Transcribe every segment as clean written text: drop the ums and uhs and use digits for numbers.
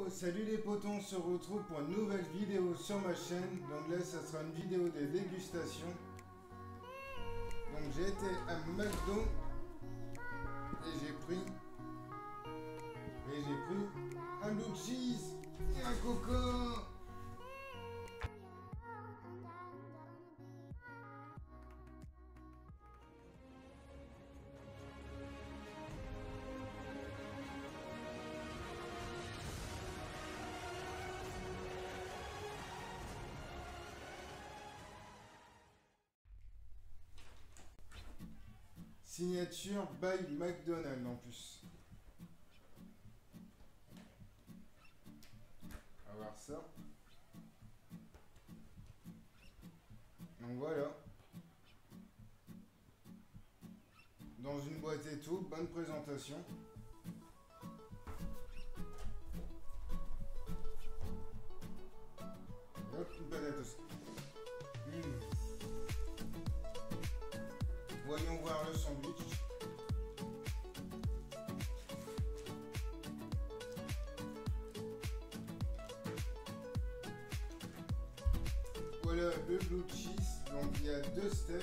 Salut les potons, on se retrouve pour une nouvelle vidéo sur ma chaîne. Donc là, ça sera une vidéo de dégustation. Donc j'ai été à McDo et j'ai pris un blue cheese et un coco. Signature by McDonald's en plus. On va voir ça. Donc voilà. Dans une boîte et tout, bonne présentation. Hop, une patate aussi. Voyons voir le sandwich. Voilà le blue cheese. Donc il y a deux steaks,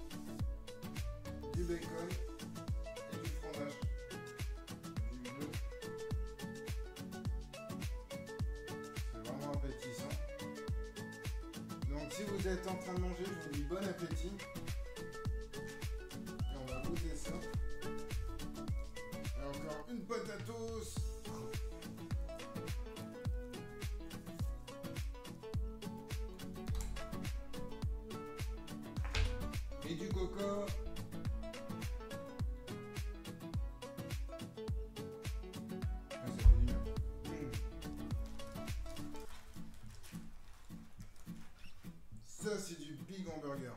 du bacon et du fromage. Du bleu. C'est vraiment appétissant. Donc si vous êtes en train de manger, je vous dis bon appétit. Et on va goûter ça. Et encore une patatos. Et du coco. Ah, ça fait du bien. Ça, c'est du big hamburger.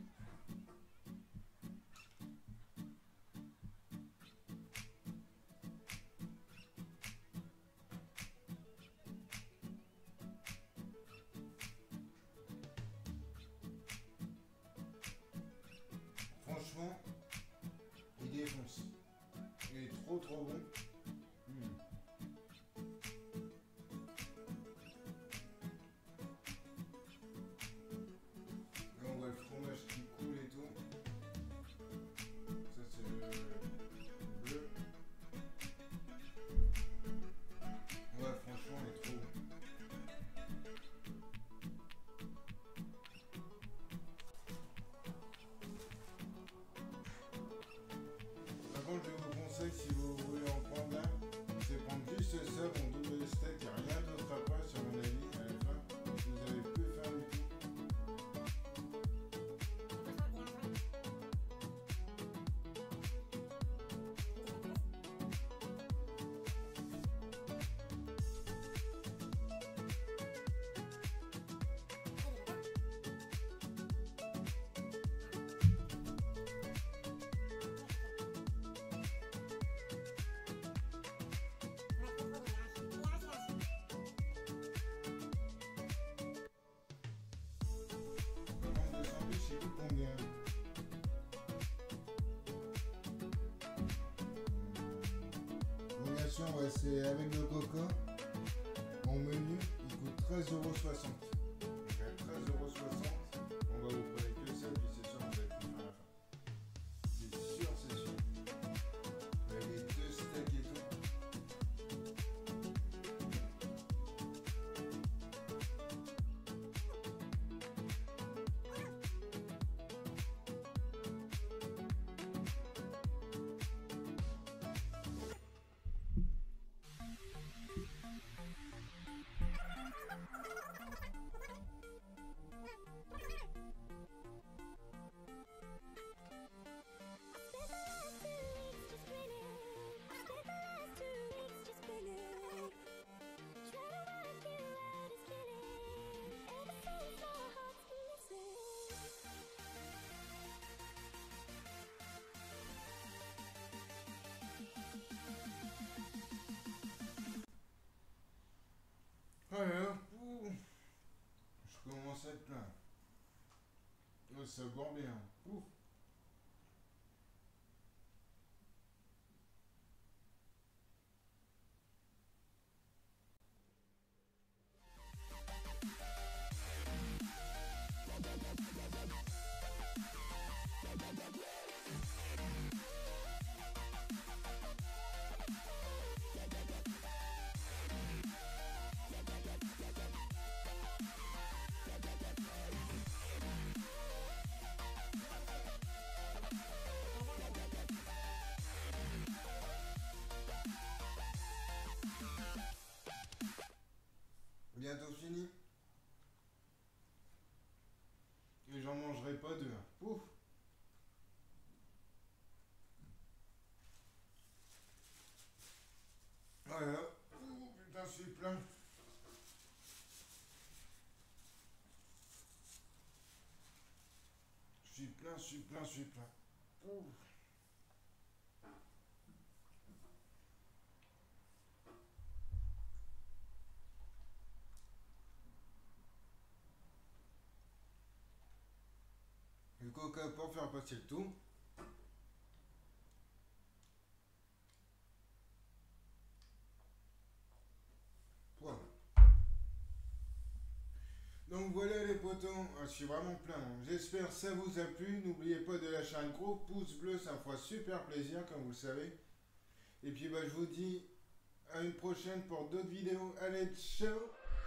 Franchement, il défonce. Il est trop bon. Là, on voit le fromage qui coule et tout. Ça, c'est le bleu. Ouais, franchement, il est trop bon. Par contre, je vous conseille, si vous voulez en prendre un, c'est prendre juste ça, bon double steak, il n'y a rien d'autre après, sur mon avis, à la fin. Vous avez plus faim du tout. Le sandwich, il coûte combien? Bon, bien sûr, ouais, c'est avec le coco. Mon menu, il coûte 13,60 €. Donc à 13,60 €, on va vous payer que ça, puis c'est sûr, on va être plus fin à la fin. C'est sûr, c'est sûr. Avec les deux steaks et tout. Voilà, je commence à être plein. Oh, ça boit bien. Ouf. Bientôt fini. Et j'en mangerai pas deux. Pouf. Voilà. Oh putain, je suis plein. Je suis plein, je suis plein, je suis plein. Ouf. Le coca pour faire passer le tout. Voilà. Donc voilà les potos, je suis vraiment plein. J'espère que ça vous a plu. N'oubliez pas de lâcher un gros pouce bleu, ça me fera super plaisir comme vous le savez. Et puis bah, je vous dis à une prochaine pour d'autres vidéos. Allez, ciao!